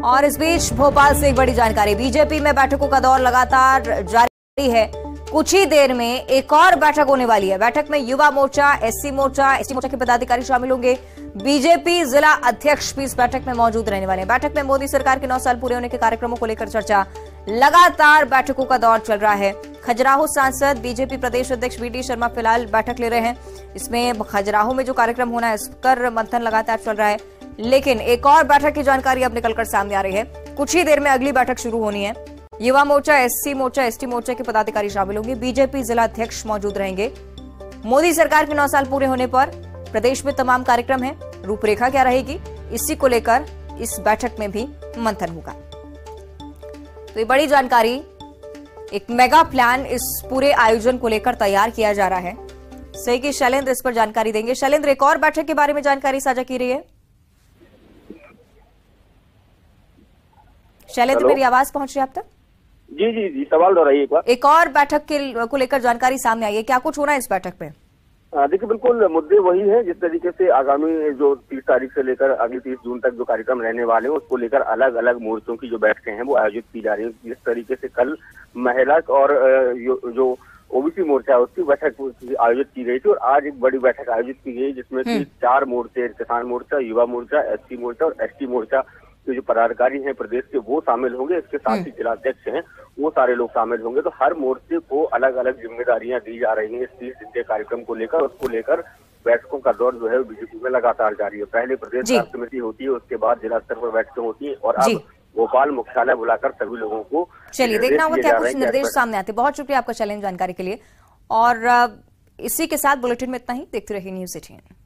और इस बीच भोपाल से एक बड़ी जानकारी, बीजेपी में बैठकों का दौर लगातार जारी है। कुछ ही देर में एक और बैठक होने वाली है। बैठक में युवा मोर्चा, एसटी मोर्चा के पदाधिकारी शामिल होंगे। बीजेपी जिला अध्यक्ष भी इस बैठक में मौजूद रहने वाले हैं। बैठक में मोदी सरकार के 9 साल पूरे होने के कार्यक्रमों को लेकर चर्चा। लगातार बैठकों का दौर चल रहा है। खजुराहो सांसद बीजेपी प्रदेश अध्यक्ष वीडी शर्मा फिलहाल बैठक ले रहे हैं। इसमें खजुराहो में जो कार्यक्रम होना है, इस पर मंथन लगातार चल रहा है। लेकिन एक और बैठक की जानकारी अब निकलकर सामने आ रही है। कुछ ही देर में अगली बैठक शुरू होनी है। युवा मोर्चा, एससी मोर्चा, एसटी मोर्चा के पदाधिकारी शामिल होंगे। बीजेपी जिला अध्यक्ष मौजूद रहेंगे। मोदी सरकार के 9 साल पूरे होने पर प्रदेश में तमाम कार्यक्रम है। रूपरेखा क्या रहेगी, इसी को लेकर इस बैठक में भी मंथन होगा। तो ये बड़ी जानकारी, एक मेगा प्लान इस पूरे आयोजन को लेकर तैयार किया जा रहा है। सही कि शैलेंद्र इस पर जानकारी देंगे। शैलेंद्र, एक और बैठक के बारे में जानकारी साझा की रही है। शैलेंद्र, मेरी आवाज पहुंच रही है आप तक? जी, सवाल दोहराइए एक बार। एक और बैठक को लेकर जानकारी सामने आई है, क्या कुछ होना है इस बैठक में? देखिए, बिल्कुल मुद्दे वही है। जिस तरीके से आगामी जो 30 तारीख से लेकर अगली 30 जून तक जो कार्यक्रम रहने वाले हैं, उसको लेकर अलग अलग मोर्चों की जो बैठकें हैं वो आयोजित की जा रही है। जिस तरीके से कल महिला और जो ओबीसी मोर्चा है उसकी बैठक आयोजित की गई थी और आज एक बड़ी बैठक आयोजित की गई जिसमें कि 4 मोर्चे, किसान मोर्चा, युवा मोर्चा, एससी मोर्चा और एसटी मोर्चा के जो पदाधिकारी हैं प्रदेश के वो शामिल होंगे। इसके साथ ही जिलाध्यक्ष हैं वो सारे लोग शामिल होंगे। तो हर मोर्चे को अलग अलग जिम्मेदारियां दी जा रही हैं इस 30 दिन के कार्यक्रम को लेकर। उसको लेकर बैठकों का दौर जो है बीजेपी में लगातार जारी है। पहले प्रदेश कार्य समिति होती है, उसके बाद जिला स्तर पर बैठकें होती है और अब भोपाल मुख्यालय बुलाकर सभी लोगों को चलिए देखना होगा क्या कुछ निर्देश सामने आते। बहुत शुक्रिया आपका शैलेंद्र जानकारी के लिए। और इसी के साथ बुलेटिन में इतना ही। देखते रहिए न्यूज़ 18।